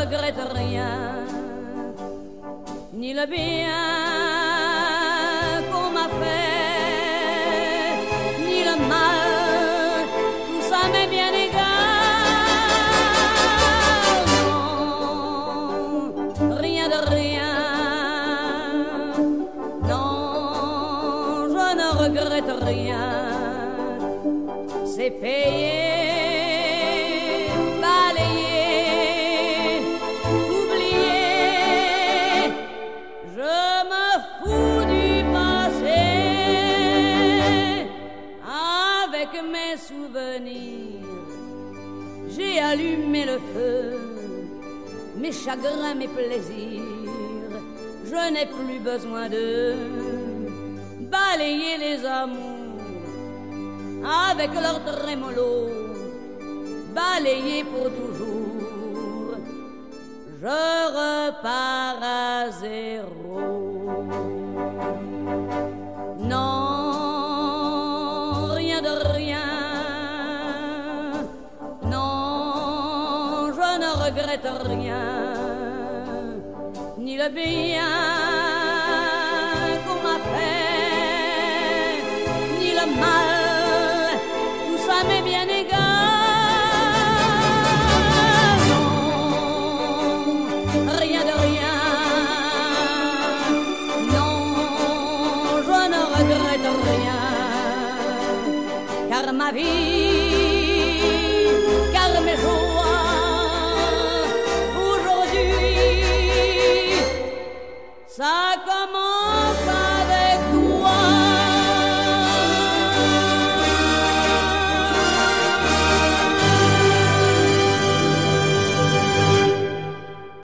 regrette rien, ni le bien qu'on m'a fait, ni le mal, tout ça m'est bien égal. Non, rien de rien, non, je ne regrette rien, c'est payé. Mes souvenirs, j'ai allumé le feu, mes chagrins, mes plaisirs, je n'ai plus besoin de balayer les amours avec leur trémolo, balayer pour toujours, je repars à zéro. Non, regrette rien, ni le bien